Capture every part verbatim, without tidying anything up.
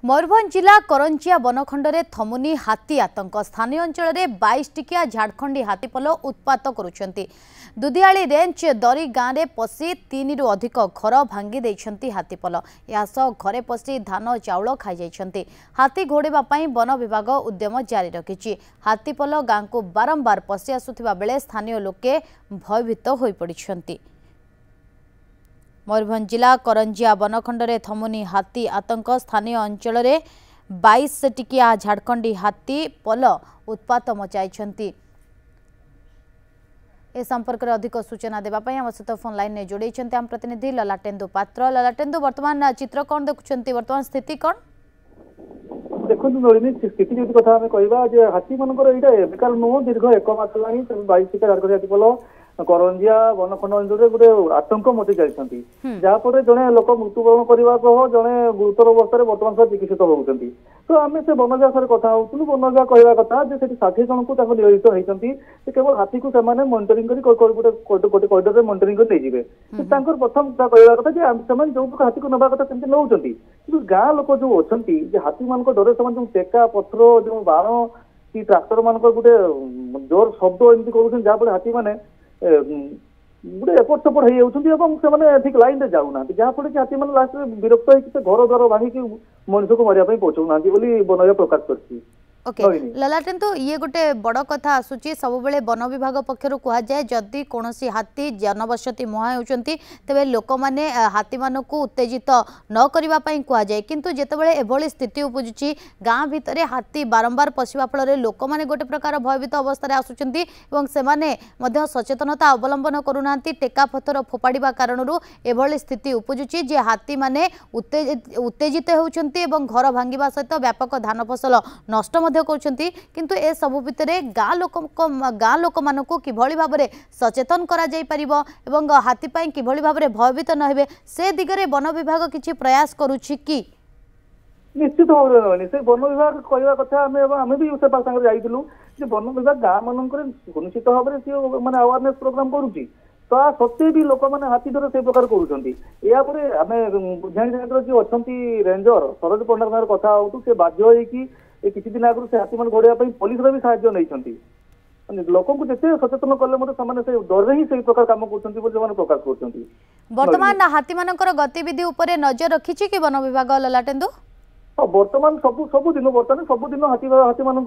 मयूरभंज जिला करंजिया बनखंड थमुनी हाथी आतंक स्थानीय अंचल में बाईस टिकिया झाड़खंडी हाथीपल उत्पात करुछंती। दुधियाली रेंज दरी गाँव में पशि तीन रु अधिक घर भांगी देइछंती हाथीपल। यासह घरे पशि धान चाउल खाई जाइछंती। हाथी घोड़ाई वन विभाग उद्यम जारी रखिछि। हाथीपल गाँव को बारंबार पशि आसुथिबा बेले स्थानीय लोके भयभीत होई पड़िछंती। मयूरभंज जिला करंजिया बनखंड में थमुनी हाथी आतंक स्थानीय अंचल में बाईस टिकिया झाड़खंडी हाथी पल उत्पात मचाई। ए संपर्क में अधिक सूचना देवाई आम सहित फोन लाइन में जोड़े आम प्रतिनिधि ललाटेन्दु पात्र। ललाटेन्दु, वर्तमान चित्र कौन देखुंत, वर्तमान स्थिति कौन? देखो नलिनी स्थिति जो कथा कह हाथी मानकर यहाँ बेकार नुह दीर्घ एक मास है बाईस टिका झाड़खंडी हाथीपल करंजिया बनखंड अंचल में गोटे आतंक मची जाती जहाँफल जड़े लोक मृत्युवरण करने सह जड़े गुरुतर अवस्था बर्तमान चिकित्सित होती। तो आम से वन विभाग कथा होलु वन विभाग कहवा कथा षाठी जन को नियोजित होती केवल हाथी को मनिटरिंग गोटे गोटे करिडर में मनिटरिंग कर प्रथम कहवा कथा जो हाथी को नवा कथा सेमती नौ कि गाँ लोक जो अच्छा हाथी मान डर से टेका पथर जो बाण कि ट्राक्टर मान गोटे जोर शब्द एमती कर जहाँफल हाथी मैंने गोटे एपट सेपट हो ठीक लाइन में जाऊना जहाँफल कि हाथी मैंने लास्ट में विरक्त होकर घर द्वार भांगिक मनुष्य को मारे पहुंचाऊना वन विभाग प्रकाश कर। ओके ललाटेन, तो ये गोटे बड़ कथा आसूची सब बेले वन विभाग पक्षर कहुए जदि कौन हाथी जनबसती मुहां होती तेरे लोक मैंने हाथी मान को उत्तेजित न करने कहुए किंतु जितेबाला एभली स्थिति उपजुची गाँ भितर हाथी बारंबार पशिबा फल लोक मैंने गोटे प्रकार भयभीत अवस्था आसुचंती से सचेतनता अवलंबन करूना टेका पथर फोपाड़ा कारण एभली स्थिति उपजुची जे हाथी माने उत्तेजित होउछंती एवं घर भांगिबा सहित व्यापक धान फसल नष्ट करछंती। किंतु ए सबु भितरे गाँ लोक गाँ लोक मानकु किभली भाबरे सचेतन करा जाई परिबो एवं हाथी पई किभली भाबरे भयभीत न हेबे से दिगरे वन विभाग किछि प्रयास करूछि कि? निश्चित भाव से वन विभाग कहवा कथा आम आम भी से संगे जाइलु वन विभाग गाँ मानक सुनिश्चित भाव में माने अवेयरनेस प्रोग्राम करुच्ची ता सत्वे भी लोक मैंने हाथी डर से प्रकार करुँच आम बुझा जो अच्छा रेंजर सरोज पंडा कथा हो बाध्य होगी किसी दिन आगु से हाथी मान घोड़ाई पुलिस भी साहाय्य नहीं लोक जिते सचेतन कले से डर ही से प्रकार कम कर प्रकाश कर। वर्तमान हाथी मानकर गतिविधि उपरे नजर रखिछि कि वन विभाग ललाटेन्दु? बर्तमान सब सब दिन बर्तमान सब दिन हाथी हाथी मान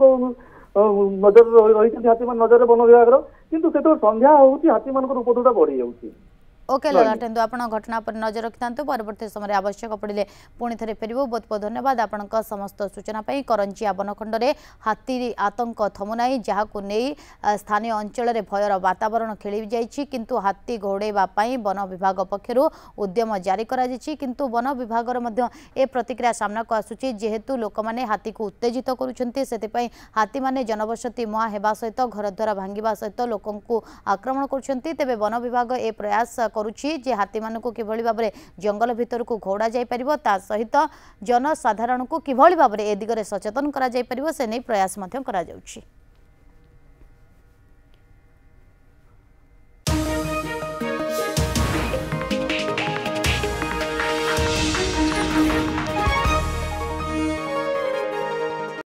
नजर रही हाथी मान नजर वन विभाग किंतु से संध्या होती हाथी मान उपद्रवटा बढ़ी जाऊँगी। ओके ललाटेन्दु, आप घटना पर नजर रखिता परवर्ती समय आवश्यक पड़े पुणी थे फेरबू। बहुत बहुत धन्यवाद आपण समस्त सूचना पाई। करंजिया बनखंड में हाथी आतंक थमुनाई जहां नहीं स्थानीय अंचल में भयर वातावरण खेली जाइछि किंतु हाथी घोड़ाई वन विभाग पक्षर उद्यम जारी करा जाइछि किंतु वन विभाग ए प्रतिक्रिया सामना को आसुछि जेहेतु लोक मैंने हाथी को उत्तेजित करुछंती सेतिपई हाथी माने जनबसती मुहां हेबा सहित घर द्वार भांगिबा सहित लोकंकु आक्रमण करुछंती। तेबे वन विभाग ए प्रयास करुछि जे हाथी मान को किभली भाबरे जंगल भितर को घोड़ा जाई परिबो ता सहित जनसाधारण को किभली भाबरे ए दिगरे सचेतन करा जाई परिबो से नै प्रयास मध्यम करा जाउछि।